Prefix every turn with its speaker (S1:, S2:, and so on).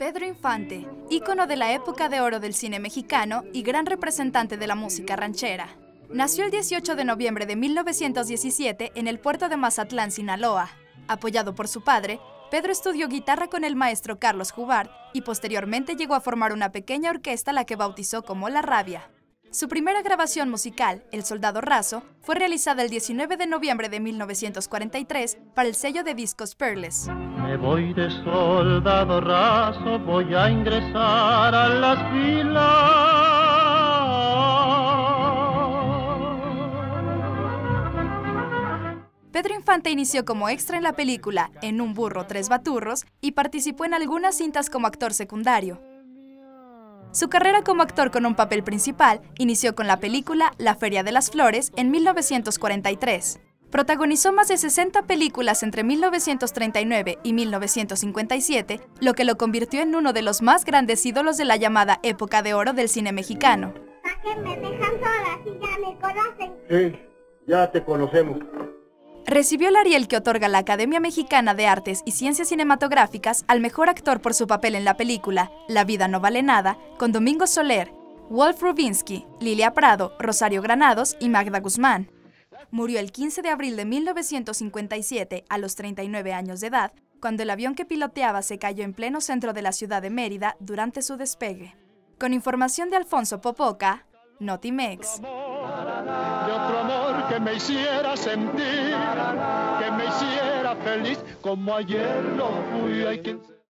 S1: Pedro Infante, ícono de la época de oro del cine mexicano y gran representante de la música ranchera. Nació el 18 de noviembre de 1917 en el puerto de Mazatlán, Sinaloa. Apoyado por su padre, Pedro estudió guitarra con el maestro Carlos Jubart y posteriormente llegó a formar una pequeña orquesta la que bautizó como La Rabia. Su primera grabación musical, El Soldado Raso, fue realizada el 19 de noviembre de 1943 para el sello de discos Peerless.
S2: Me voy de soldado raso, voy a ingresar a las filas.
S1: Pedro Infante inició como extra en la película En un burro, tres baturros y participó en algunas cintas como actor secundario. Su carrera como actor con un papel principal inició con la película La Feria de las Flores en 1943. Protagonizó más de 60 películas entre 1939 y 1957, lo que lo convirtió en uno de los más grandes ídolos de la llamada época de oro del cine mexicano.
S3: ¿Para qué me dejan sola si ya me conocen?
S4: Sí, ya te conocemos.
S1: Recibió el Ariel que otorga la Academia Mexicana de Artes y Ciencias Cinematográficas al mejor actor por su papel en la película La vida no vale nada, con Domingo Soler, Wolf Rubinsky, Lilia Prado, Rosario Granados y Magda Guzmán. Murió el 15 de abril de 1957 a los 39 años de edad, cuando el avión que piloteaba se cayó en pleno centro de la ciudad de Mérida durante su despegue. Con información de Alfonso Popoca, Notimex.
S2: De otro amor que me hiciera sentir, que me hiciera feliz, como ayer lo fui.